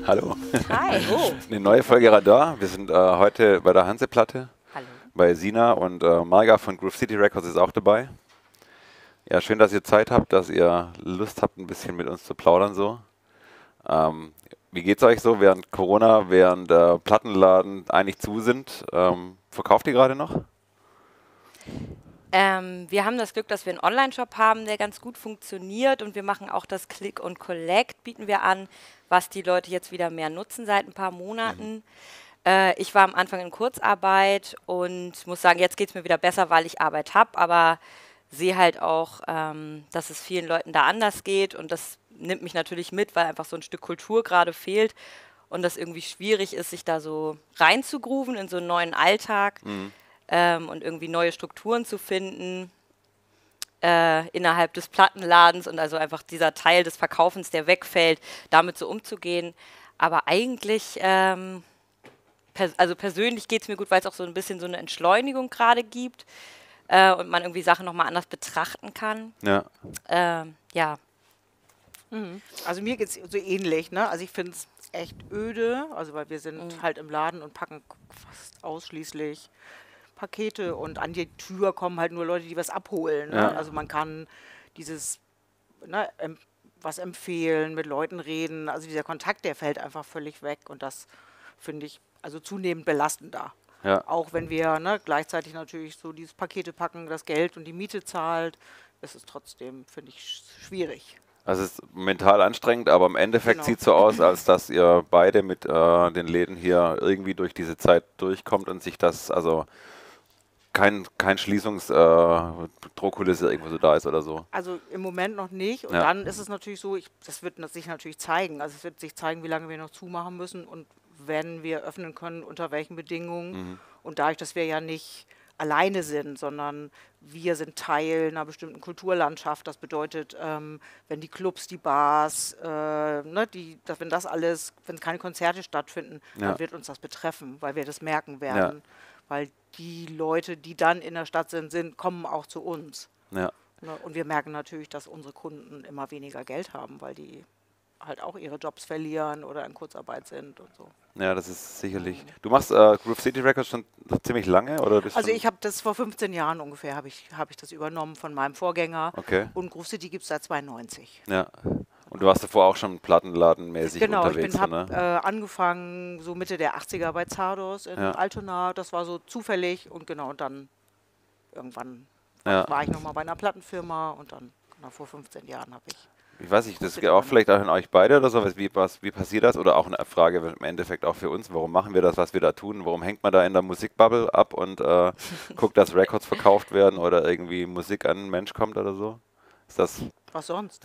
Hallo. Hi. Eine neue Folge Radar. Wir sind heute bei der Hanseplatte. Hallo. Bei Sina und Marga von Groove City Records ist auch dabei. Ja, schön, dass ihr Zeit habt, dass ihr Lust habt, ein bisschen mit uns zu plaudern so. Wie geht's euch so während Corona, während Plattenladen eigentlich zu sind? Verkauft ihr gerade noch? Wir haben das Glück, dass wir einen Online-Shop haben, der ganz gut funktioniert, und wir machen auch das Click und Collect, bieten wir an, was die Leute jetzt wieder mehr nutzen seit ein paar Monaten. Ich war am Anfang in Kurzarbeit und muss sagen, jetzt geht es mir wieder besser, weil ich Arbeit habe, aber sehe halt auch, dass es vielen Leuten da anders geht, und das nimmt mich natürlich mit, weil einfach so ein Stück Kultur gerade fehlt und das irgendwie schwierig ist, sich da so reinzugrooven in so einen neuen Alltag. Und irgendwie neue Strukturen zu finden innerhalb des Plattenladens, und also einfach dieser Teil des Verkaufens, der wegfällt, damit so umzugehen. Aber eigentlich, also persönlich geht es mir gut, weil es auch so ein bisschen so eine Entschleunigung gerade gibt und man irgendwie Sachen nochmal anders betrachten kann. Ja. Ja. Also mir geht es so ähnlich, ne? Also ich finde es echt öde, also weil wir sind halt im Laden und packen fast ausschließlich Pakete, und an die Tür kommen halt nur Leute, die was abholen. Ne? Ja. Also man kann dieses, ne, was empfehlen, mit Leuten reden, also dieser Kontakt, der fällt einfach völlig weg, und das finde ich also zunehmend belastender. Ja. Auch wenn wir gleichzeitig natürlich so dieses Pakete packen, das Geld und die Miete zahlt, ist es trotzdem, finde ich, schwierig. Also es ist mental anstrengend, aber im Endeffekt Genau. sieht es so aus, als dass ihr beide mit den Läden hier irgendwie durch diese Zeit durchkommt und sich das, also kein Schließungsdruckkulisse irgendwo so da ist oder so. Also im Moment noch nicht, und Ja. dann ist es natürlich so, das wird sich natürlich zeigen. Also es wird sich zeigen, wie lange wir noch zumachen müssen und wenn wir öffnen können, unter welchen Bedingungen. Und dadurch, dass wir ja nicht alleine sind, sondern wir sind Teil einer bestimmten Kulturlandschaft. Das bedeutet, wenn die Clubs, die Bars, wenn das alles, wenn keine Konzerte stattfinden, Ja. dann wird uns das betreffen, weil wir das merken werden. Weil die Leute, die dann in der Stadt sind, kommen auch zu uns. Ja. Ne? Und wir merken natürlich, dass unsere Kunden immer weniger Geld haben, weil die halt auch ihre Jobs verlieren oder in Kurzarbeit sind und so. Ja, das ist sicherlich. Du machst Groove City Records schon ziemlich lange, oder bist Also schon- ich habe das vor 15 Jahren ungefähr, habe ich das übernommen von meinem Vorgänger. Okay. Und Groove City gibt es seit 92. Ja. Und du warst davor auch schon plattenladenmäßig Genau, ich unterwegs, habe ne? angefangen so Mitte der 80er bei Zardos in Ja. Altona. Das war so zufällig, und genau, und dann irgendwann Ja. war ich nochmal bei einer Plattenfirma, und dann vor 15 Jahren habe ich. Ich weiß nicht, das geht auch vielleicht auch an euch beide oder so. Wie passiert das? Oder auch eine Frage im Endeffekt auch für uns. Warum machen wir das, was wir da tun? Warum hängt man da in der Musikbubble ab und guckt, dass Records verkauft werden oder irgendwie Musik an einen Mensch kommt oder so? Ist das... Was sonst?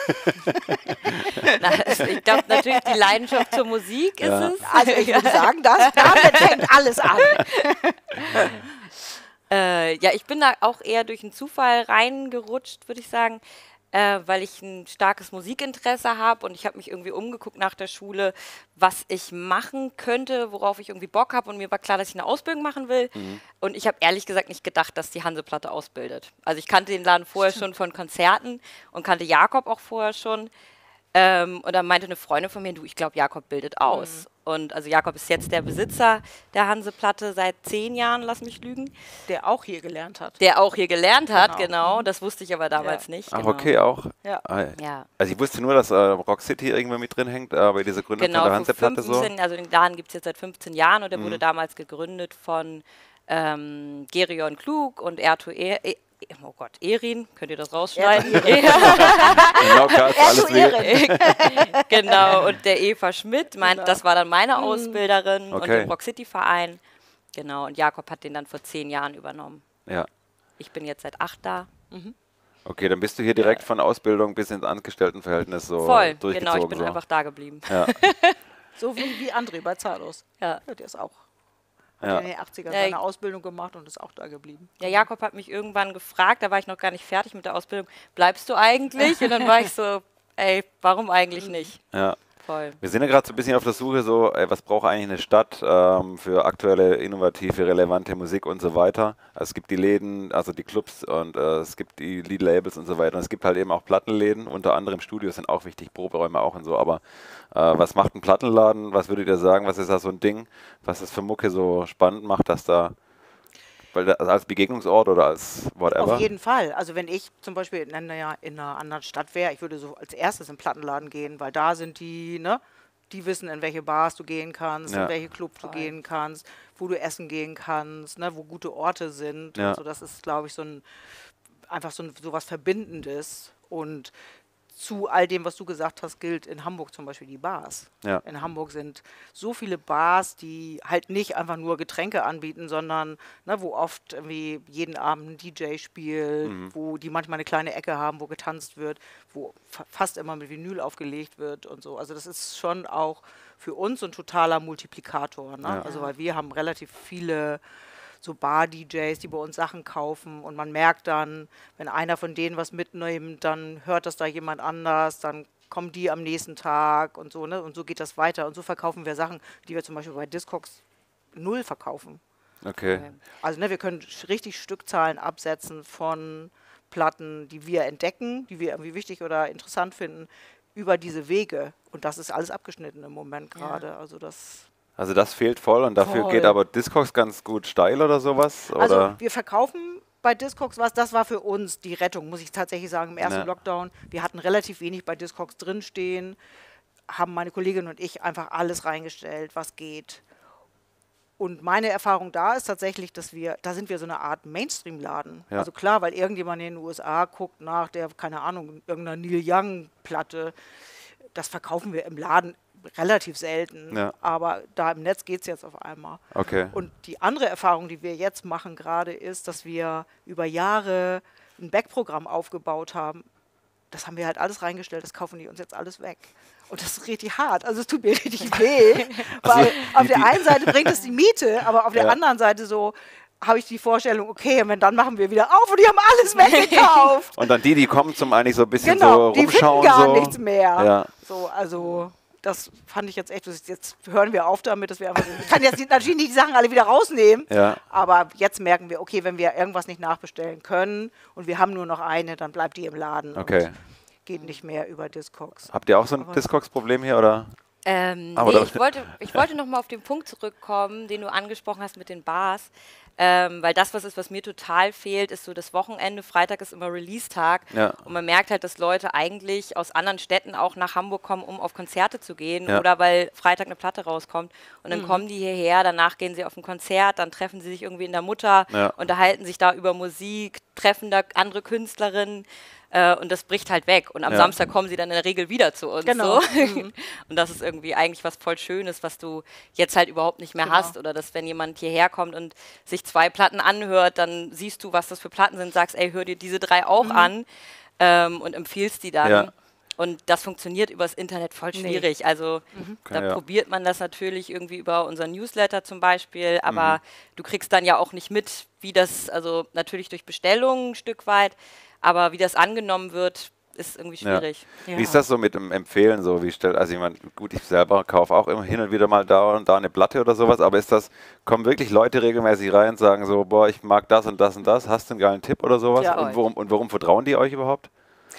Ich glaube natürlich, die Leidenschaft zur Musik ist Ja. es. Also ich würde sagen, damit fängt alles an. Ja, ich bin da auch eher durch einen Zufall reingerutscht, würde ich sagen, weil ich ein starkes Musikinteresse habe, und ich habe mich irgendwie umgeguckt nach der Schule, was ich machen könnte, worauf ich irgendwie Bock habe, und mir war klar, dass ich eine Ausbildung machen will, und ich habe ehrlich gesagt nicht gedacht, dass die Hanseplatte ausbildet. Also ich kannte den Laden vorher schon von Konzerten und kannte Jakob auch vorher schon. Und dann meinte eine Freundin von mir, du, ich glaube, Jakob bildet aus. Und also Jakob ist jetzt der Besitzer der Hanseplatte seit 10 Jahren, lass mich lügen. Der auch hier gelernt hat. Der auch hier gelernt hat, Genau. genau. Das wusste ich aber damals Ja. nicht. Ach, Genau. okay, auch? Ja. Ah, Ja. Also ich wusste nur, dass Rock City irgendwo mit drin hängt, bei dieser Gründung Genau, von der vor Hanseplatte so. 15, also den Laden gibt es jetzt seit 15 Jahren, und der wurde damals gegründet von Gerion Klug und oh Gott, Erin, könnt ihr das rausschneiden? Genau, klar, ist alles Erin. Genau, und der Eva Schmidt, Genau. das war dann meine Ausbilderin, und Okay. im Rock City Verein. Genau, und Jakob hat den dann vor 10 Jahren übernommen. Ja. Ich bin jetzt seit 8 da. Okay, dann bist du hier direkt von Ausbildung bis ins Angestelltenverhältnis so Voll, durchgezogen. genau, ich bin so. einfach da geblieben. Ja. So wie André bei Zardos. Ja. Der ist auch. Ja. Hat in den 80er Ja, seine Ausbildung gemacht und ist auch da geblieben. Ja, Jakob hat mich irgendwann gefragt, da war ich noch gar nicht fertig mit der Ausbildung, bleibst du eigentlich? Und dann war ich so, ey, warum eigentlich nicht? Ja. Voll. Wir sind ja gerade so ein bisschen auf der Suche, so, ey, was braucht eigentlich eine Stadt für aktuelle, innovative, relevante Musik und so weiter. Also es gibt die Läden, also die Clubs und es gibt die Lied-Labels und so weiter. Und es gibt halt eben auch Plattenläden, unter anderem Studios sind auch wichtig, Proberäume auch und so. Aber was macht ein Plattenladen? Was würdet ihr sagen? Was ist da so ein Ding, was es für Mucke so spannend macht, dass da, weil also als Begegnungsort oder als whatever? Auf jeden Fall. Also wenn ich zum Beispiel in einer anderen Stadt wäre, ich würde so als erstes in den Plattenladen gehen, weil da sind die, ne, die wissen, in welche Bars du gehen kannst, Ja. in welche Clubs du gehen kannst, wo du essen gehen kannst, ne, wo gute Orte sind. Ja. Und so, das ist, glaube ich, einfach so was Verbindendes. Und zu all dem, was du gesagt hast, gilt in Hamburg zum Beispiel die Bars. Ja. In Hamburg sind so viele Bars, die halt nicht einfach nur Getränke anbieten, sondern ne, wo oft irgendwie jeden Abend ein DJ spielt, wo die manchmal eine kleine Ecke haben, wo getanzt wird, wo fast immer mit Vinyl aufgelegt wird und so. Also das ist schon auch für uns ein totaler Multiplikator. Ne? Ja. Also weil wir haben relativ viele so Bar-DJs, die bei uns Sachen kaufen und man merkt dann, wenn einer von denen was mitnimmt, dann hört das da jemand anders, dann kommen die am nächsten Tag und so, ne? Und so geht das weiter. Und so verkaufen wir Sachen, die wir zum Beispiel bei Discogs 0 verkaufen. Okay. Also ne, wir können richtig Stückzahlen absetzen von Platten, die wir entdecken, die wir irgendwie wichtig oder interessant finden, über diese Wege. Und das ist alles abgeschnitten im Moment gerade. Also das fehlt voll und dafür Voll. geht aber Discogs ganz gut steil oder sowas? Oder? Also wir verkaufen bei Discogs was, das war für uns die Rettung, muss ich tatsächlich sagen, im ersten Ja. Lockdown. Wir hatten relativ wenig bei Discogs drinstehen, haben meine Kollegin und ich einfach alles reingestellt, was geht. Und meine Erfahrung da ist tatsächlich, da sind wir so eine Art Mainstream-Laden. Ja. Also klar, weil irgendjemand in den USA guckt nach der, keine Ahnung, irgendeiner Neil Young-Platte. Das verkaufen wir im Laden relativ selten. Ja. Aber da im Netz geht es jetzt auf einmal. Okay. Und die andere Erfahrung, die wir jetzt machen gerade, ist, dass wir über Jahre ein Backprogramm aufgebaut haben. Das haben wir halt alles reingestellt, das kaufen die uns jetzt alles weg. Und das ist richtig hart. Also es tut mir richtig weh. Weil auf der einen Seite bringt es die Miete, aber auf der Ja. anderen Seite so habe ich die Vorstellung, okay, und dann machen wir wieder auf und die haben alles weggekauft. Und dann die kommen zum eigentlich so ein bisschen Genau, so die finden rumschauen. gar so. nichts mehr. Ja. So, also das fand ich jetzt echt, jetzt hören wir auf damit, dass wir einfach, ich kann jetzt natürlich nicht die Sachen alle wieder rausnehmen, Ja. aber jetzt merken wir, okay, wenn wir irgendwas nicht nachbestellen können und wir haben nur noch eine, dann bleibt die im Laden Okay. und geht nicht mehr über Discogs. Habt ihr auch so ein Discogs-Problem hier oder? Nee, oder- ich wollte noch mal auf den Punkt zurückkommen, den du angesprochen hast mit den Bars. Weil das, was mir total fehlt, ist so das Wochenende. Freitag ist immer Release-Tag. Ja. Und man merkt halt, dass Leute eigentlich aus anderen Städten auch nach Hamburg kommen, um auf Konzerte zu gehen. Ja. Oder weil Freitag eine Platte rauskommt. Und dann kommen die hierher, danach gehen sie auf ein Konzert, dann treffen sie sich irgendwie in der Mutter, Ja. unterhalten sich da über Musik, treffen da andere Künstlerinnen. Und das bricht halt weg. Und am Ja. Samstag kommen sie dann in der Regel wieder zu uns. Genau. So. Und das ist irgendwie eigentlich was voll Schönes, was du jetzt halt überhaupt nicht mehr Genau. hast. Oder dass, wenn jemand hierher kommt und sich 2 Platten anhört, dann siehst du, was das für Platten sind, sagst, ey, hör dir diese 3 auch an und empfiehlst die dann. Ja. Und das funktioniert übers Internet voll schwierig. Also da Ja. probiert man das natürlich irgendwie über unseren Newsletter zum Beispiel, aber du kriegst dann ja auch nicht mit, wie das, also natürlich durch Bestellungen ein Stück weit, aber wie das angenommen wird, ist irgendwie schwierig. Ja. Wie ist das so mit dem Empfehlen? So, also ich meine, gut, ich selber kaufe auch immer hin und wieder mal da und da eine Platte oder sowas, aber kommen wirklich Leute regelmäßig rein und sagen so, boah, ich mag das und das und das, hast du einen geilen Tipp oder sowas? Ja. Und warum vertrauen die euch überhaupt?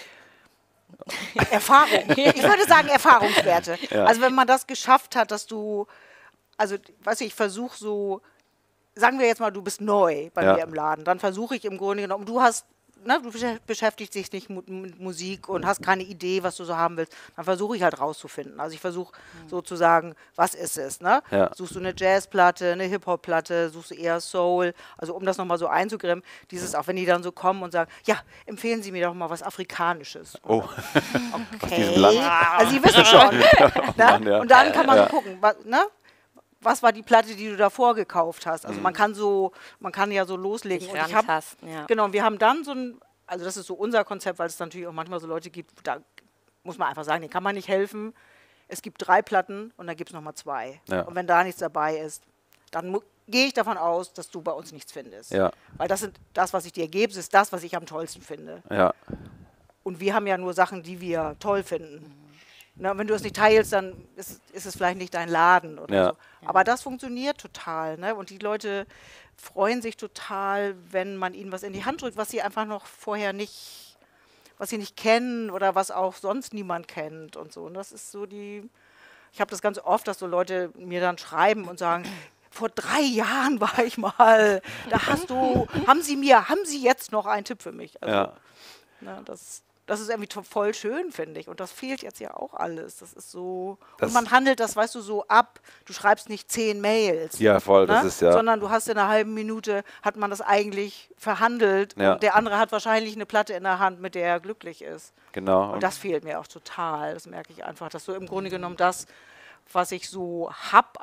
Erfahrung. Ich würde sagen Erfahrungswerte. Ja. Also wenn man das geschafft hat, dass du, also weißt du, ich versuche so, sagen wir jetzt mal, du bist neu bei Ja. mir im Laden, dann versuche ich im Grunde genommen, du hast, ne, du beschäftigst dich nicht mit Musik und hast keine Idee, was du so haben willst, dann versuche ich halt rauszufinden. Also ich versuche sozusagen, was ist es, ne? Ja. Suchst du eine Jazzplatte, eine Hip-Hop-Platte, suchst du eher Soul, also um das nochmal so einzugrimmen, dieses, auch wenn die dann so kommen und sagen, ja, empfehlen Sie mir doch mal was Afrikanisches. Oh, Okay. Land. Also Sie wissen schon. Ne? Mann, ja. Und dann kann man Ja. so gucken, was war die Platte, die du davor gekauft hast. Also man kann ja so loslegen. Sich Und ich hab, rantasten, ja. genau, und wir haben dann so ein, also das ist so unser Konzept, weil es natürlich auch manchmal so Leute gibt, da muss man einfach sagen, denen kann man nicht helfen. Es gibt 3 Platten und dann gibt es nochmal 2. Ja. Und wenn da nichts dabei ist, dann gehe ich davon aus, dass du bei uns nichts findest. Ja. Weil das, was ich dir gebe, ist das, was ich am tollsten finde. Ja. Und wir haben ja nur Sachen, die wir toll finden. Na, wenn du es nicht teilst, dann ist es vielleicht nicht dein Laden oder Ja. so. Aber das funktioniert total, ne? Und die Leute freuen sich total, wenn man ihnen was in die Hand drückt, was sie einfach noch vorher nicht, was sie nicht kennen oder was auch sonst niemand kennt und so. Und das ist so ich habe das ganz oft, dass so Leute mir dann schreiben und sagen, vor 3 Jahren war ich mal, da haben Sie jetzt noch einen Tipp für mich? Also, Ja. ne, das ist irgendwie voll schön, finde ich. Und das fehlt jetzt ja auch alles. Das ist so. Das- Und man handelt das, weißt du, so ab. Du schreibst nicht 10 Mails. Ja, voll, das Ne? ist ja. Sondern du hast in einer halben Minute, hat man das eigentlich verhandelt Ja. und der andere hat wahrscheinlich eine Platte in der Hand, mit der er glücklich ist. Genau. Und das fehlt mir auch total. Das merke ich einfach, dass so im Grunde genommen das, was ich so hab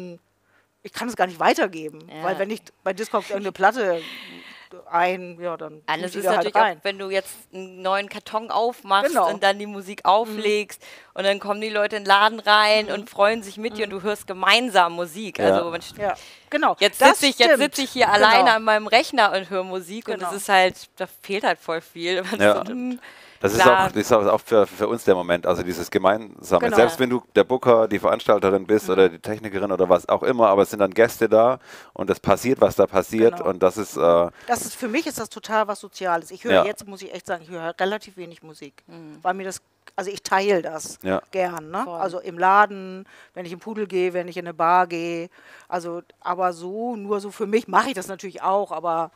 ich kann es gar nicht weitergeben. Ja. Weil wenn ich bei Discogs irgendeine Platte ja, dann Alles tue ich ist da natürlich halt rein. auch, wenn du jetzt einen neuen Karton aufmachst Genau. und dann die Musik auflegst und dann kommen die Leute in den Laden rein und freuen sich mit dir und du hörst gemeinsam Musik. Ja. Also Ja, genau. jetzt Das sitze stimmt. ich hier Genau. alleine an meinem Rechner und höre Musik und Genau. das ist halt, da fehlt halt voll viel. Man Ja. so, Das ist klar. auch für uns der Moment, also dieses Gemeinsame. Genau. Selbst wenn du der Booker, die Veranstalterin bist oder die Technikerin oder was auch immer, aber es sind dann Gäste da und es passiert, was da passiert Genau. und das ist, Für mich ist das total was Soziales. Ich höre Ja. jetzt, muss ich echt sagen, ich höre relativ wenig Musik. Weil mir also ich teile das Ja. gern. Ne? Voll. Also im Laden, wenn ich im Pudel gehe, wenn ich in eine Bar gehe. Also, aber nur so für mich mache ich das natürlich auch, aber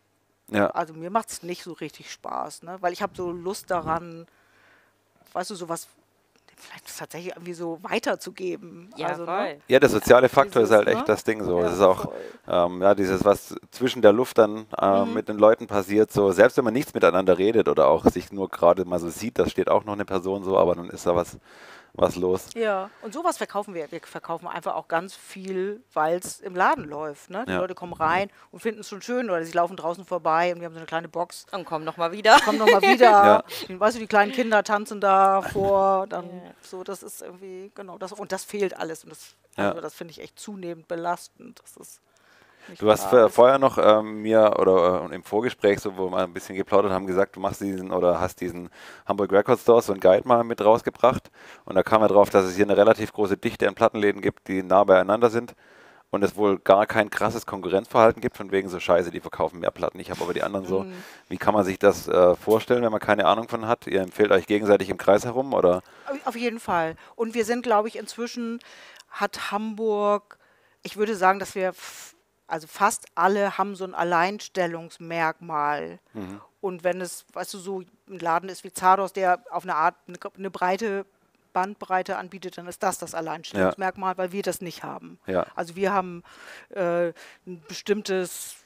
ja, also mir macht es nicht so richtig Spaß, ne? Weil ich habe so Lust daran, weißt du, sowas vielleicht tatsächlich irgendwie so weiterzugeben. Ja, also, voll. ne? ja, der soziale Faktor ist Dieses, halt echt ne? das Ding so. Ja, Es ist auch, voll. ja, dieses, was zwischen der Luft dann mit den Leuten passiert, so, selbst wenn man nichts miteinander redet oder auch sich nur gerade mal so sieht, da steht auch noch eine Person so, aber dann ist da was los. Ja, und sowas verkaufen wir. Wir verkaufen einfach auch ganz viel, weil es im Laden läuft. Ne? Die Ja. Leute kommen rein und finden es schon schön oder sie laufen draußen vorbei und wir haben so eine kleine Box. Dann komm noch mal wieder. Kommen nochmal wieder. Ja. Weißt du, die kleinen Kinder tanzen da vor. Dann so, das ist irgendwie, genau, und das fehlt alles. Und Ja. das finde ich echt zunehmend belastend. Das ist nicht Du hast wahr. vorher noch mir oder im Vorgespräch, so, wo wir ein bisschen geplaudert haben, gesagt, du machst hast diesen Hamburg Record Store, so einen Guide mal mit rausgebracht. Und da kam er drauf, dass es hier eine relativ große Dichte an Plattenläden gibt, die nah beieinander sind. Und es wohl gar kein krasses Konkurrenzverhalten gibt, von wegen so Scheiße, die verkaufen mehr Platten, ich habe aber die anderen so. Wie kann man sich das vorstellen, wenn man keine Ahnung von hat? Ihr empfehlt euch gegenseitig im Kreis herum, oder? Auf jeden Fall. Und wir sind, glaube ich, inzwischen hat Hamburg, ich würde sagen, dass wir, also fast alle haben so ein Alleinstellungsmerkmal. Und wenn es, weißt du, so ein Laden ist wie Zardos, der auf eine Art eine breite Bandbreite anbietet, dann ist das Alleinstellungsmerkmal, weil wir das nicht haben. Ja. Also wir haben ein bestimmtes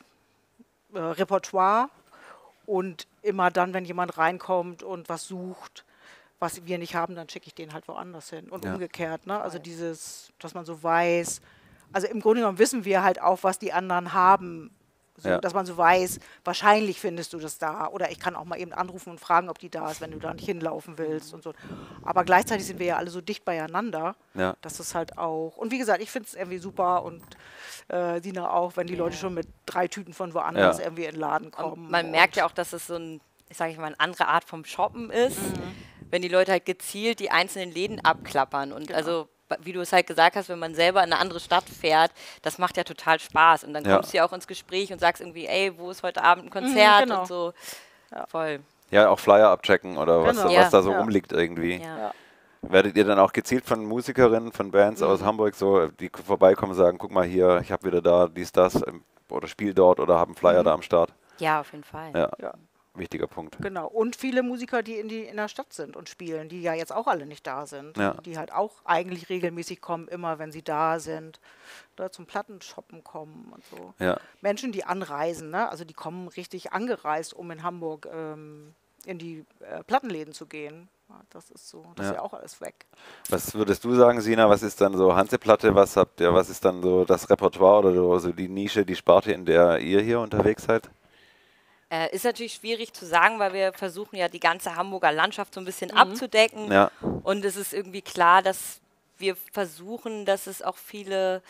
Repertoire und immer dann, wenn jemand reinkommt und was sucht, was wir nicht haben, dann schicke ich den halt woanders hin. Und Ja. umgekehrt, ne? Also dass man so weiß, also im Grunde genommen wissen wir halt auch, was die anderen haben. So, Ja. dass man so weiß, wahrscheinlich findest du das da. Oder ich kann auch mal eben anrufen und fragen, ob die da ist, wenn du da nicht hinlaufen willst und so. Aber gleichzeitig sind wir ja alle so dicht beieinander, Ja. dass es halt auch. Und wie gesagt, ich finde es irgendwie super und Sina auch, wenn die Leute schon mit 3 Tüten von woanders Ja. irgendwie in den Laden kommen. Und man merkt ja auch, dass es so ein, sage ich mal, eine andere Art vom Shoppen ist, wenn die Leute halt gezielt die einzelnen Läden abklappern. Und also, wie du es halt gesagt hast, wenn man selber in eine andere Stadt fährt, das macht ja total Spaß. Und dann Ja. kommst du ja auch ins Gespräch und sagst irgendwie, ey, wo ist heute Abend ein Konzert genau. und so. Voll. Ja, auch Flyer abchecken oder Genau. was Ja. da so Ja. rumliegt irgendwie. Ja. Ja. Werdet ihr dann auch gezielt von Musikerinnen, von Bands aus Hamburg, so, die vorbeikommen und sagen, guck mal hier, ich habe wieder da dies, das oder spiel dort oder haben Flyer da am Start? Ja, auf jeden Fall. Ja, Ja. wichtiger Punkt. Genau. Und viele Musiker, die in der Stadt sind und spielen, die ja jetzt auch alle nicht da sind. Ja. Die halt auch eigentlich regelmäßig kommen, immer wenn sie da sind. Oder zum Plattenshoppen kommen und so. Ja, Menschen, die anreisen, ne? Also die kommen richtig angereist, um in Hamburg in die Plattenläden zu gehen. Ja, das ist so, das ist ja auch alles weg. was würdest du sagen, Sina, was ist dann so Hanseplatte, was habt ihr, was ist dann so das Repertoire oder so die Nische, die Sparte, in der ihr hier unterwegs seid? Ist natürlich schwierig zu sagen, weil wir versuchen ja die ganze Hamburger Landschaft so ein bisschen abzudecken. Ja, Und es ist irgendwie klar, dass wir versuchen, dass es auch viele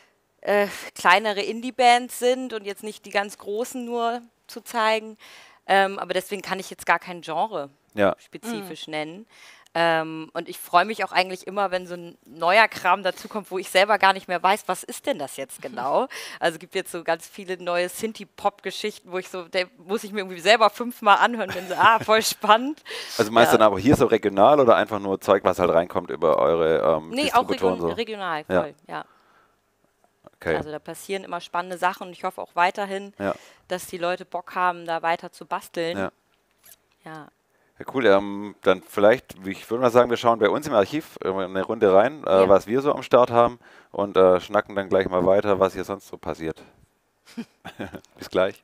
kleinere Indie-Bands sind und jetzt nicht die ganz großen nur zu zeigen. Aber deswegen kann ich jetzt gar kein Genre ja, spezifisch nennen. Und ich freue mich auch eigentlich immer, wenn so ein neuer Kram dazukommt, wo ich selber gar nicht mehr weiß, was ist denn das jetzt genau. Also es gibt jetzt so ganz viele neue Synthie-Pop-Geschichten, wo ich so, der muss ich mir irgendwie selber 5-mal anhören, bin so, voll spannend. Also meinst du dann aber hier so regional oder einfach nur Zeug, was halt reinkommt über eure Nee, auch Distributoren so? regional, voll, ja. Okay. Also da passieren immer spannende Sachen und ich hoffe auch weiterhin, dass die Leute Bock haben, da weiter zu basteln. Ja. Ja, cool. Dann vielleicht, ich würde mal sagen, wir schauen bei uns im Archiv eine Runde rein, was wir so am Start haben und schnacken dann gleich mal weiter, was hier sonst so passiert. Bis gleich.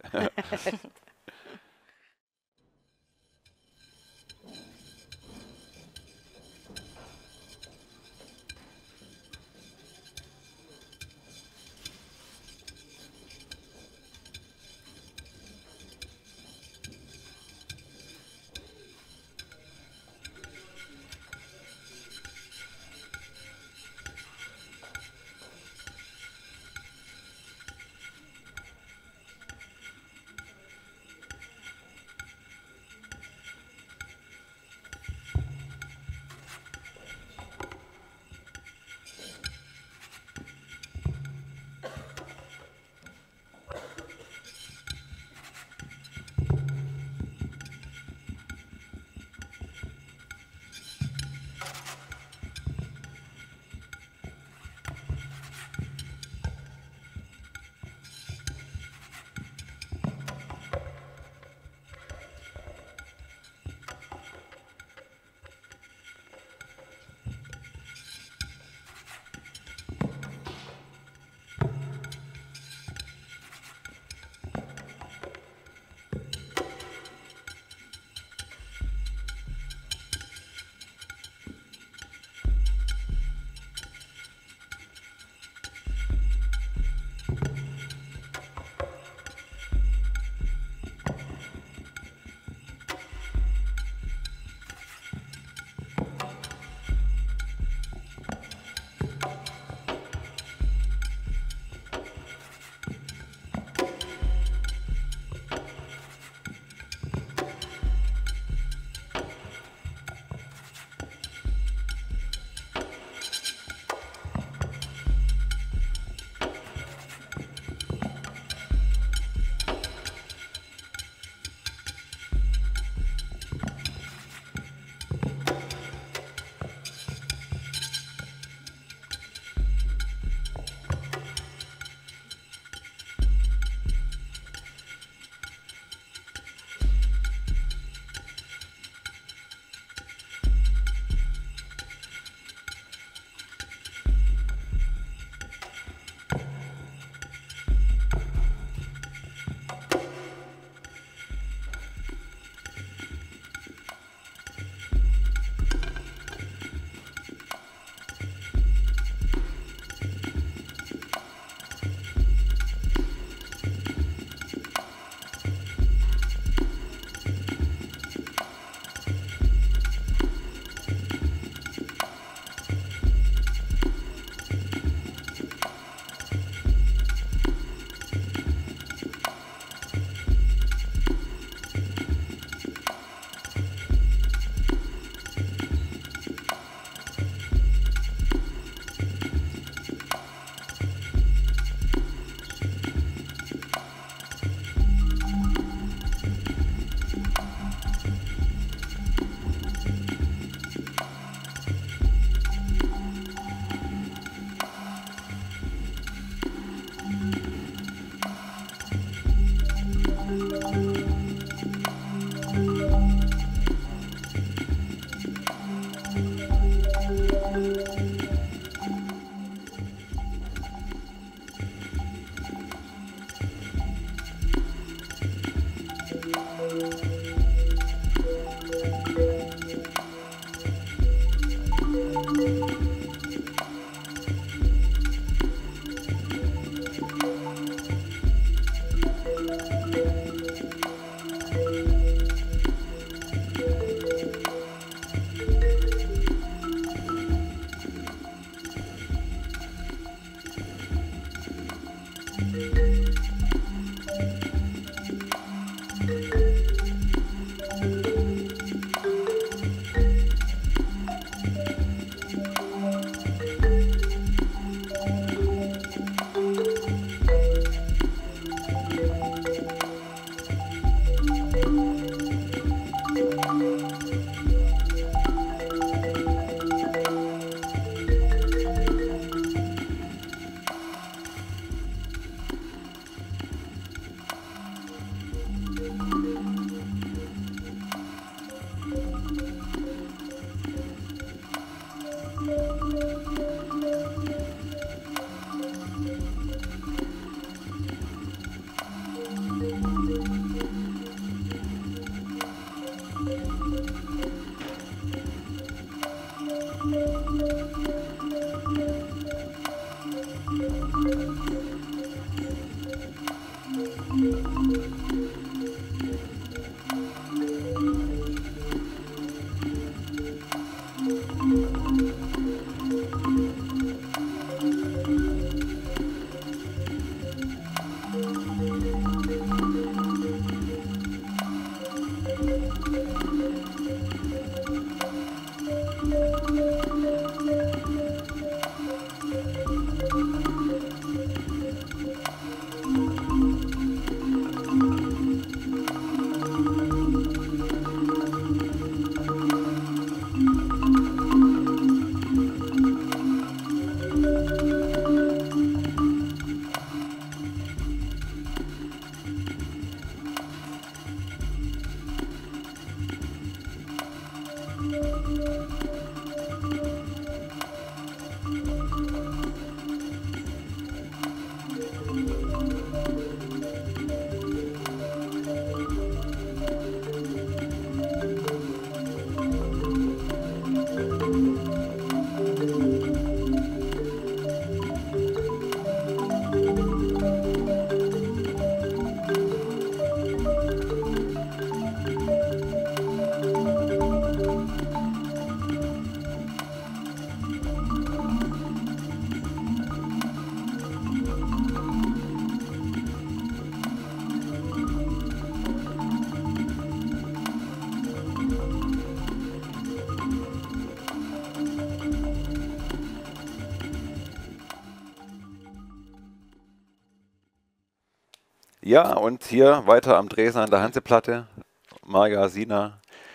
Ja, und hier weiter am Dresden an der Hanseplatte, Marga, Sina.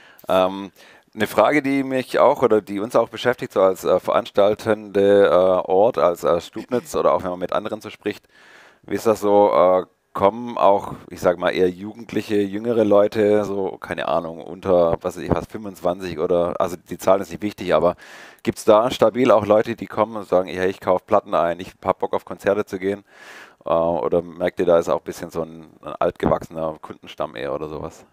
Eine Frage, die mich auch oder die uns auch beschäftigt, so als veranstaltende Ort, als Stubnitz oder auch wenn man mit anderen so spricht, wie ist das so? Kommen auch, ich sage mal, eher Jugendliche, jüngere Leute, so, keine Ahnung, unter, was weiß ich, was, 25 oder, also die Zahl ist nicht wichtig, aber gibt es da stabil auch Leute, die kommen und sagen, hey, ich kaufe Platten ein, ich habe Bock auf Konzerte zu gehen? Oder merkt ihr, da ist auch ein bisschen so ein altgewachsener Kundenstamm eher oder sowas?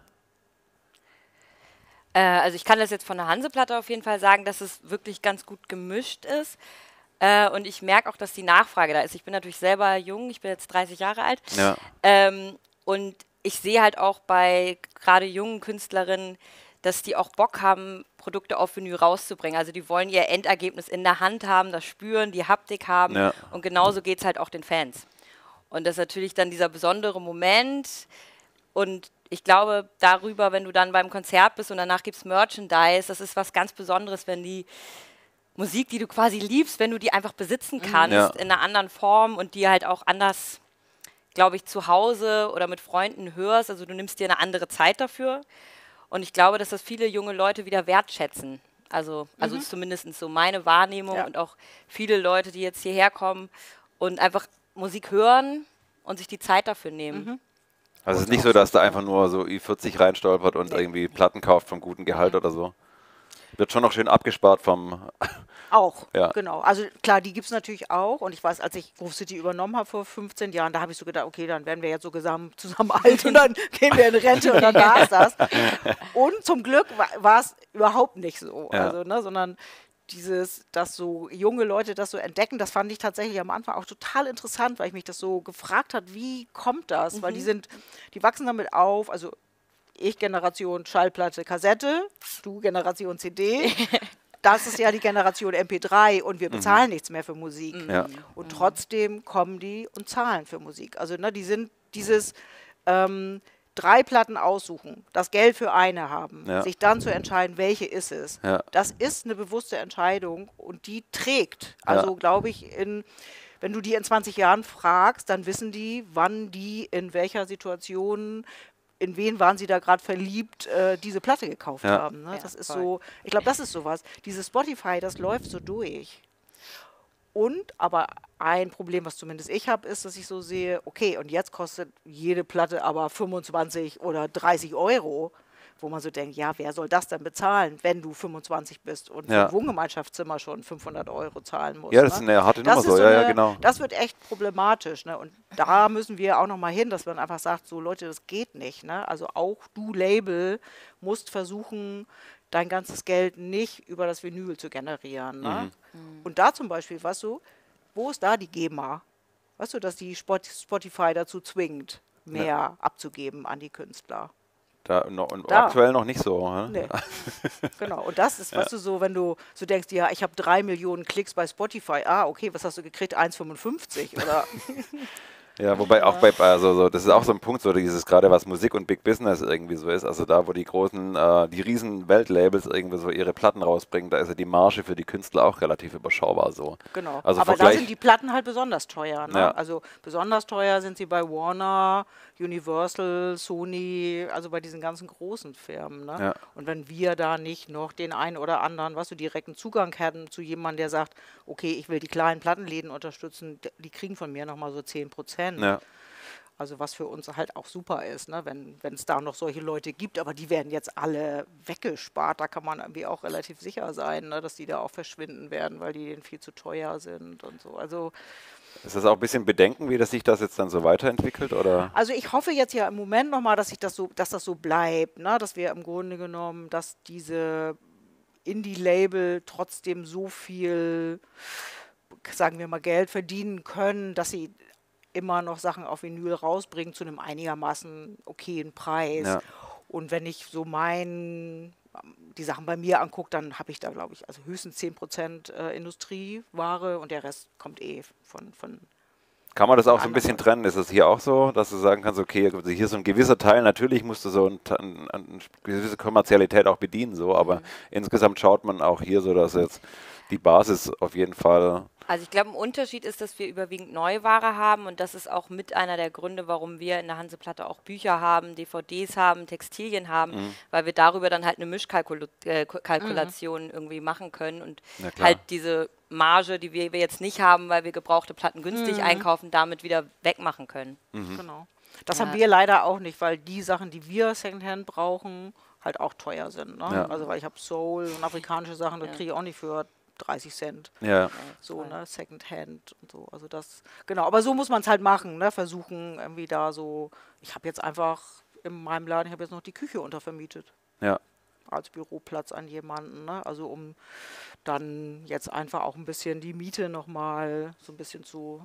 Also ich kann das jetzt von der Hanseplatte auf jeden Fall sagen, dass es wirklich ganz gut gemischt ist. Und ich merke auch, dass die Nachfrage da ist. Ich bin natürlich selber jung, ich bin jetzt 30 Jahre alt. Ja. Und ich sehe halt auch bei gerade jungen Künstlerinnen, dass die auch Bock haben, Produkte auf Vinyl rauszubringen. Also die wollen ihr Endergebnis in der Hand haben, das spüren, die Haptik haben. Ja. Und genauso geht es halt auch den Fans. Und das ist natürlich dann dieser besondere Moment. Und ich glaube, darüber, wenn du dann beim Konzert bist und danach gibt es Merchandise, das ist was ganz Besonderes, wenn die Musik, die du quasi liebst, wenn du die einfach besitzen kannst, Ja. in einer anderen Form und die halt auch anders, glaube ich, zu Hause oder mit Freunden hörst. Also du nimmst dir eine andere Zeit dafür. Und ich glaube, dass das viele junge Leute wieder wertschätzen. Also ist zumindest so meine Wahrnehmung Ja. und auch viele Leute, die jetzt hierher kommen und einfach Musik hören und sich die Zeit dafür nehmen. Also es ist nicht so, dass da einfach nur so Ü40 reinstolpert und irgendwie Platten kauft vom guten Gehalt oder so. Wird schon noch schön abgespart vom... Auch, Ja. genau. Also klar, die gibt es natürlich auch. Und ich weiß, als ich Groove City übernommen habe vor 15 Jahren, da habe ich so gedacht, okay, dann werden wir jetzt so zusammen alt und dann gehen wir in Rente und dann war es das. Und zum Glück war es überhaupt nicht so. Ja. Also, ne, sondern dass so junge Leute das so entdecken, das fand ich tatsächlich am Anfang auch total interessant, weil ich mich das so gefragt habe, wie kommt das? Weil die wachsen damit auf, also ich Generation Schallplatte, Kassette, du Generation CD. Das ist ja die Generation MP3 und wir bezahlen nichts mehr für Musik. Ja. Und trotzdem kommen die und zahlen für Musik. Also ne, die sind dieses 3 Platten aussuchen, das Geld für eine haben, Ja. sich dann zu entscheiden, welche ist es. Ja. Das ist eine bewusste Entscheidung und die trägt. Also Ja. glaube ich, wenn du die in 20 Jahren fragst, dann wissen die, wann die in welcher Situation, in wen waren sie da gerade verliebt, diese Platte gekauft Ja. haben. Ne? Ja, Das ist voll. so, ich glaube, das ist sowas. Dieses Spotify, das läuft so durch. Und aber ein Problem, was zumindest ich habe, ist, dass ich so sehe, okay, und jetzt kostet jede Platte aber 25 oder 30 Euro, wo man so denkt, ja, wer soll das denn bezahlen, wenn du 25 bist und für Ja. ein Wohngemeinschaftszimmer schon 500 Euro zahlen musst. Ja, das ist ne? eine harte Nummer Das ist so, ja, ja, eine- genau. Das wird echt problematisch. Ne? Und da müssen wir auch nochmal hin, dass man einfach sagt, so Leute, das geht nicht. Ne? Also auch du Label musst versuchen, dein ganzes Geld nicht über das Vinyl zu generieren. Ne? Und da zum Beispiel, weißt du, wo ist da die GEMA? Weißt du, dass die Spotify dazu zwingt, mehr abzugeben an die Künstler? Und aktuell noch nicht so. Ne? Nee. Genau. Und das ist, weißt du, so, wenn du so denkst, ja, ich habe 3 Millionen Klicks bei Spotify. Ah, okay, was hast du gekriegt? 1,55 oder... Ja, wobei auch das ist auch so ein Punkt, so dieses gerade was Musik und Big Business irgendwie so ist, also da, wo die großen, die riesen Weltlabels irgendwie so ihre Platten rausbringen, da ist ja die Marge für die Künstler auch relativ überschaubar so. Genau, also aber da sind die Platten halt besonders teuer. Ne? Ja. Also besonders teuer sind sie bei Warner, Universal, Sony, also bei diesen ganzen großen Firmen. Ne? Ja. Und wenn wir da nicht noch den einen oder anderen, was du direkten Zugang hätten zu jemandem, der sagt, okay, ich will die kleinen Plattenläden unterstützen, die kriegen von mir nochmal so 10%. Ja. Also was für uns halt auch super ist, ne? Wenn es da noch solche Leute gibt, aber die werden jetzt alle weggespart, da kann man irgendwie auch relativ sicher sein, ne? Dass die da auch verschwinden werden, weil die denen viel zu teuer sind und so. Also ist das auch ein bisschen Bedenken, wie sich das jetzt dann so weiterentwickelt? Oder? Also ich hoffe jetzt ja im Moment nochmal, dass das so bleibt, ne? Dass wir im Grunde genommen, dass diese Indie-Label trotzdem so viel, sagen wir mal, Geld verdienen können, dass sie immer noch Sachen auf Vinyl rausbringen zu einem einigermaßen okayen Preis. Ja. Und wenn ich so die Sachen bei mir angucke, dann habe ich da, glaube ich, also höchstens 10% Industrieware und der Rest kommt von Kann man das auch so ein anderen bisschen trennen? Ist es hier auch so, dass du sagen kannst, okay, also hier ist so ein gewisser Teil, natürlich musst du so eine gewisse Kommerzialität auch bedienen, so, aber insgesamt schaut man auch hier so, dass jetzt die Basis auf jeden Fall... Also ich glaube, ein Unterschied ist, dass wir überwiegend Neuware haben und das ist auch mit einer der Gründe, warum wir in der Hanseplatte auch Bücher haben, DVDs haben, Textilien haben, weil wir darüber dann halt eine Mischkalkulation irgendwie machen können und halt diese Marge, die wir jetzt nicht haben, weil wir gebrauchte Platten günstig einkaufen, damit wieder wegmachen können. Genau. Das haben wir leider auch nicht, weil die Sachen, die wir Secondhand brauchen, halt auch teuer sind. Ne? Ja. Also weil ich habe Soul und afrikanische Sachen, das kriege ich auch nicht für 30 Cent. Ja. So, ne, Secondhand und so. Also das, genau, aber so muss man es halt machen, ne? Versuchen irgendwie da so, ich habe jetzt einfach in meinem Laden, ich habe jetzt noch die Küche untervermietet. Ja. Als Büroplatz an jemanden, ne? Also um dann jetzt einfach auch ein bisschen die Miete nochmal so ein bisschen zu...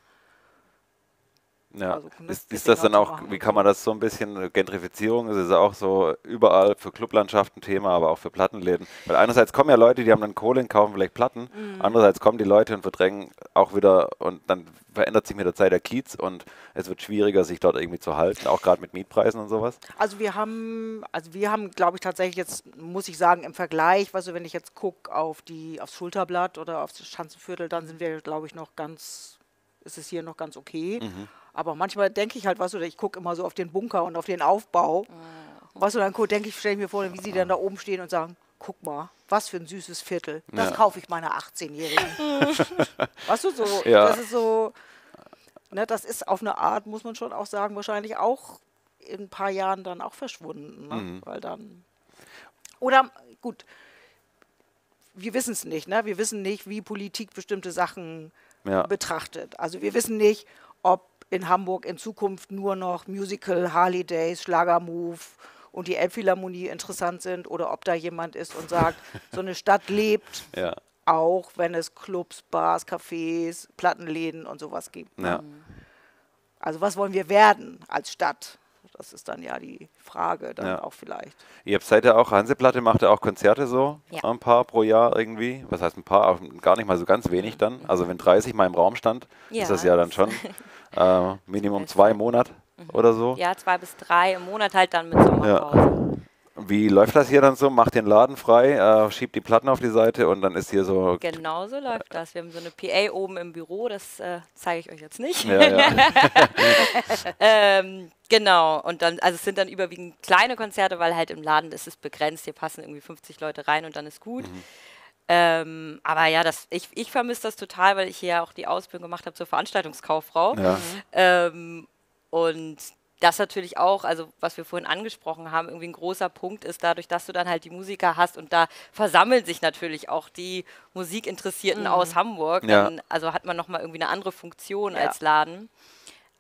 Ja. Also, ne, ist das dann zu auch, machen wie und kann man das so ein bisschen, Gentrifizierung, ist es auch so überall für Clublandschaften Thema, aber auch für Plattenläden. Weil einerseits kommen ja Leute, die haben dann Kohle und kaufen vielleicht Platten, andererseits kommen die Leute und verdrängen auch wieder und dann verändert sich mit der Zeit der Kiez und es wird schwieriger, sich dort irgendwie zu halten, auch gerade mit Mietpreisen und sowas. Also wir haben, glaube ich, tatsächlich jetzt, muss ich sagen, im Vergleich, weißt du, wenn ich jetzt gucke aufs Schulterblatt oder aufs Schanzenviertel, dann sind wir, glaube ich, ist es hier noch ganz okay. Aber manchmal denke ich halt, weißt du, ich gucke immer so auf den Bunker und auf den Aufbau. Und weißt du, dann stelle ich mir vor, wie sie dann da oben stehen und sagen, guck mal, was für ein süßes Viertel. Das kaufe ich meiner 18-Jährigen. Weißt du, so, das ist so, ne, das ist auf eine Art, muss man schon auch sagen, wahrscheinlich auch in ein paar Jahren dann auch verschwunden. Ne? Weil dann, oder gut, wir wissen es nicht, ne? Wir wissen nicht, wie Politik bestimmte Sachen betrachtet. Also wir wissen nicht, ob in Hamburg in Zukunft nur noch Musical, Harley Days, Schlagermove und die Elbphilharmonie interessant sind oder ob da jemand ist und sagt, so eine Stadt lebt, auch wenn es Clubs, Bars, Cafés, Plattenläden und sowas gibt. Ne? Ja. Also was wollen wir werden als Stadt? Das ist dann ja die Frage dann auch vielleicht. Ihr seid ja auch, Hanseplatte macht ja auch Konzerte so, ein paar pro Jahr irgendwie. Was heißt ein paar? Auch gar nicht mal so ganz wenig dann. Also wenn 30 mal im Raum stand, ist das ja dann schon Minimum 2 im Monat oder so. Ja, 2 bis 3 im Monat halt dann mit Sommerpause. Wie läuft das hier dann so? Macht den Laden frei, schiebt die Platten auf die Seite und dann ist hier so... Genau so läuft das. Wir haben so eine PA oben im Büro, das zeige ich euch jetzt nicht. Genau, und dann, also es sind dann überwiegend kleine Konzerte, weil halt im Laden ist es begrenzt, hier passen irgendwie 50 Leute rein und dann ist gut. Aber ja, ich vermisse das total, weil ich hier ja auch die Ausbildung gemacht habe zur Veranstaltungskauffrau. Und das natürlich auch, also was wir vorhin angesprochen haben, irgendwie ein großer Punkt ist, dadurch, dass du dann halt die Musiker hast und da versammeln sich natürlich auch die Musikinteressierten aus Hamburg. Dann, also hat man nochmal irgendwie eine andere Funktion als Laden.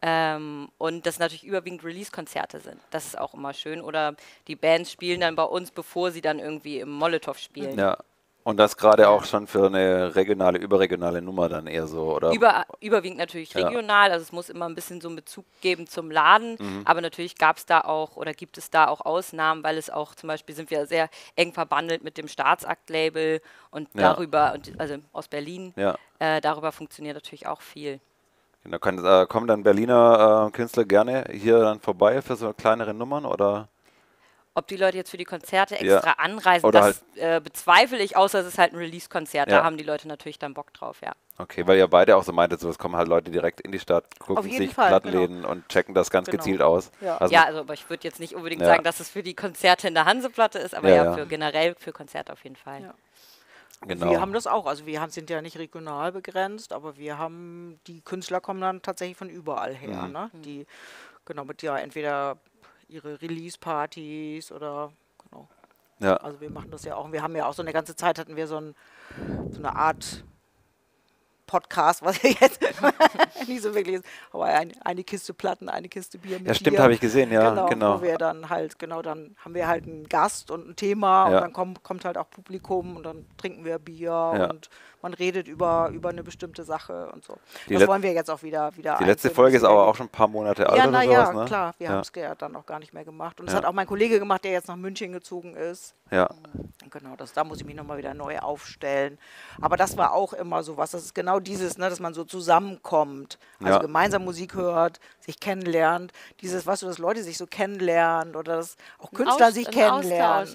Und das natürlich überwiegend Release-Konzerte sind. Das ist auch immer schön. Oder die Bands spielen dann bei uns, bevor sie dann irgendwie im Molotow spielen. Ja. Und das gerade auch schon für eine regionale, überregionale Nummer dann eher so, oder? Überwiegend natürlich regional, also es muss immer ein bisschen so einen Bezug geben zum Laden, aber natürlich gab es da auch oder gibt es da auch Ausnahmen, weil es auch zum Beispiel sind wir sehr eng verbandelt mit dem Staatsakt-Label und darüber, also aus Berlin, darüber funktioniert natürlich auch viel. Da kommen dann Berliner Künstler gerne hier dann vorbei für so kleinere Nummern, oder? Ob die Leute jetzt für die Konzerte extra anreisen, oder das bezweifle ich, außer es ist halt ein Release-Konzert. Da haben die Leute natürlich dann Bock drauf, ja. Okay, weil ihr beide auch so meintet, so, es kommen halt Leute direkt in die Stadt, gucken sich Plattenläden und checken das ganz gezielt aus. Ja, also aber ich würde jetzt nicht unbedingt sagen, dass es für die Konzerte in der Hanseplatte ist, aber für generell für Konzerte auf jeden Fall. Ja. Genau. Wir haben das auch, also wir sind ja nicht regional begrenzt, aber wir haben, die Künstler kommen dann tatsächlich von überall her, ne? Die, mit entweder ihre Release-Partys oder, also wir machen das ja auch, und wir haben ja auch so eine ganze Zeit, hatten wir so eine Art Podcast, was ja jetzt nicht so wirklich ist, aber eine Kiste Platten, eine Kiste Bier mit Ja, stimmt, habe ich gesehen, genau. Wo wir dann halt, dann haben wir halt einen Gast und ein Thema und dann kommt halt auch Publikum und dann trinken wir Bier und man redet über eine bestimmte Sache und so. Das wollen wir jetzt auch wieder Die letzte Folge ist aber auch schon ein paar Monate alt oder sowas, ne? Klar, wir haben es ja dann auch gar nicht mehr gemacht. Und das hat auch mein Kollege gemacht, der jetzt nach München gezogen ist. Ja. Genau, da muss ich mich nochmal wieder neu aufstellen. Aber das war auch immer so was, das ist genau dieses, ne, dass man so zusammenkommt, also gemeinsam Musik hört, sich kennenlernt, dieses, dass Leute sich so kennenlernen oder dass auch Künstler sich kennenlernen.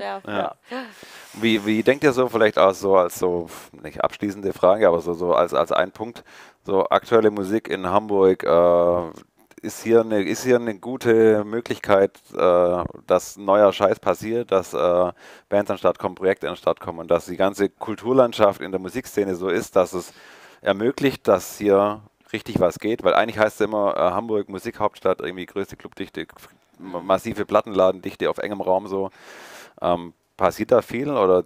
Wie denkt ihr so, vielleicht auch so als so, nicht abschließende Frage, aber so als ein Punkt, so aktuelle Musik in Hamburg, ist hier eine gute Möglichkeit, dass neuer Scheiß passiert, dass Bands an den Start kommen, Projekte an den Start kommen und dass die ganze Kulturlandschaft in der Musikszene so ist, dass es ermöglicht, dass hier richtig was geht, weil eigentlich heißt es immer Hamburg, Musikhauptstadt, irgendwie größte Clubdichte, massive Plattenladendichte auf engem Raum so. Passiert da viel oder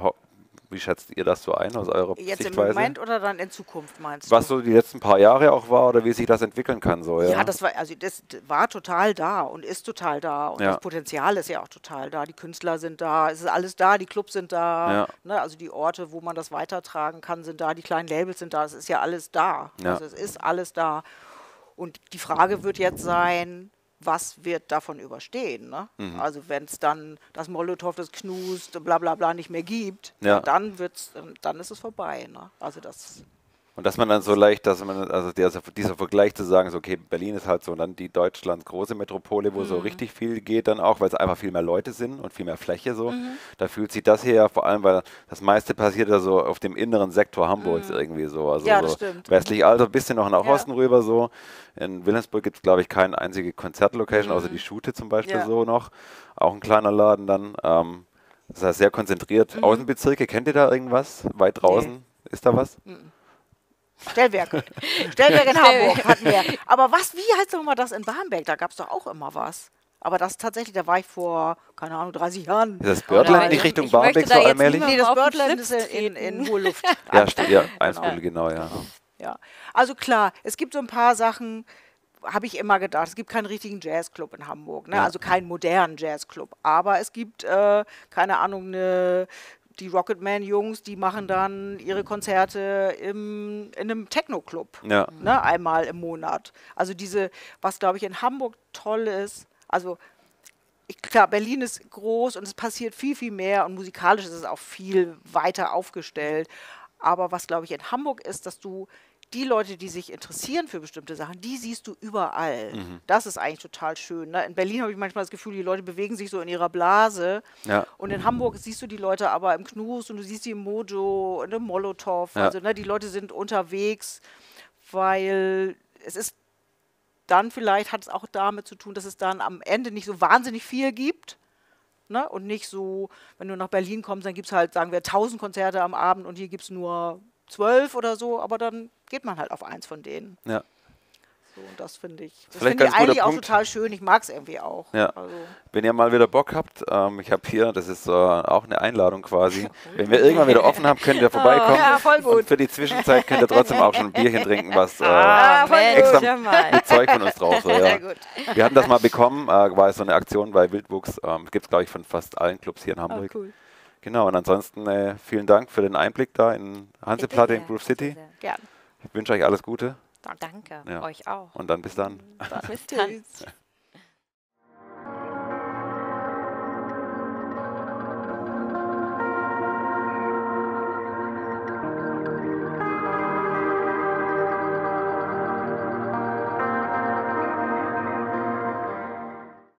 wie schätzt ihr das so ein aus eurer Jetzt Sichtweise? Im Moment oder dann in Zukunft, meinst du? Was so die letzten paar Jahre auch war oder wie sich das entwickeln kann so, ja? Ja, das war total da und ist total da und das Potenzial ist ja auch total da. Die Künstler sind da, es ist alles da, die Clubs sind da, ne, also die Orte, wo man das weitertragen kann, sind da, die kleinen Labels sind da, es ist ja alles da. Also es ist alles da. Und die Frage wird jetzt sein, was wird davon überstehen? Ne? Also wenn es dann das Molotow, das Knust, bla bla bla nicht mehr gibt, dann ist es vorbei. Ne? Also das. Und dass man dann so leicht, also dieser Vergleich zu sagen, so, okay, Berlin ist halt so dann die Deutschlands große Metropole, wo so richtig viel geht dann auch, weil es einfach viel mehr Leute sind und viel mehr Fläche so. Da fühlt sich das hier ja vor allem, weil das meiste passiert ja so auf dem inneren Sektor Hamburgs irgendwie so. Also ja, das so stimmt. westlich Alter, ein bisschen noch nach Osten rüber so. In Wilhelmsburg gibt es, glaube ich, keine einzige Konzertlocation, außer die Schute zum Beispiel so noch. Auch ein kleiner Laden dann. Das heißt, sehr konzentriert. Außenbezirke, kennt ihr da irgendwas? Weit draußen? Ist da was? Stellwerk. Stellwerk in Hamburg hatten wir. Aber wie heißt doch mal das in Barmbek? Da gab es doch auch immer was. Aber das tatsächlich, da war ich vor, keine Ahnung, 30 Jahren. Ist das Birdland in Richtung Barmbek so allmählich? Nee, das Birdland ist in hohe Luft. Eimsbüttel, genau, ja. Also klar, es gibt so ein paar Sachen, habe ich immer gedacht, es gibt keinen richtigen Jazzclub in Hamburg, ne? Also keinen modernen Jazzclub. Aber es gibt, keine Ahnung, die Rocketman-Jungs, die machen dann ihre Konzerte in einem Techno-Club, ne, einmal im Monat. Also was glaube ich in Hamburg toll ist, also klar, Berlin ist groß und es passiert viel, viel mehr und musikalisch ist es auch viel weiter aufgestellt. Aber was glaube ich in Hamburg ist, dass du die Leute, die sich interessieren für bestimmte Sachen, die siehst du überall. Das ist eigentlich total schön. Ne? In Berlin habe ich manchmal das Gefühl, die Leute bewegen sich so in ihrer Blase. Und in Hamburg siehst du die Leute aber im Knus und du siehst die im Mojo, in dem Molotow. Also die Leute sind unterwegs, weil es ist dann vielleicht, hat es auch damit zu tun, dass es dann am Ende nicht so wahnsinnig viel gibt. Ne? Und nicht so, wenn du nach Berlin kommst, dann gibt es halt, sagen wir, 1000 Konzerte am Abend und hier gibt es nur 12 oder so, aber dann geht man halt auf eins von denen. Ja. So, und das finde ich, das vielleicht finde ich ganz guter eigentlich auch Punkt. total schön. Ich mag es irgendwie auch. Ja. Also, Wenn ihr mal wieder Bock habt, ich habe hier, das ist auch eine Einladung quasi. Wenn wir irgendwann wieder offen haben, könnt ihr vorbeikommen. ja, voll gut. Und für die Zwischenzeit könnt ihr trotzdem auch schon ein Bierchen trinken, was voll extra gut. ja mal. mit Zeug von uns drauf. So, ja. Sehr gut. Wir hatten das mal bekommen, war so eine Aktion bei Wildwuchs. Gibt es, glaube ich, von fast allen Clubs hier in Hamburg. Cool. Genau, und ansonsten vielen Dank für den Einblick da in Hanseplatte in Groove City. Gern. Ich wünsche euch alles Gute Danke, Ja. euch auch. und dann bis dann. Bis dann. Tschüss.